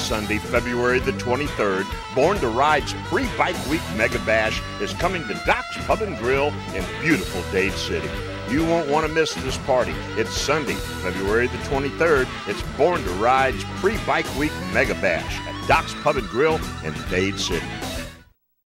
Sunday, February the 23rd, Born to Ride's Pre-Bike Week Mega Bash is coming to Doc's Pub and Grill in beautiful Dade City. You won't want to miss this party. It's Sunday, February the 23rd. It's Born to Ride's Pre-Bike Week Mega Bash at Doc's Pub and Grill in Dade City.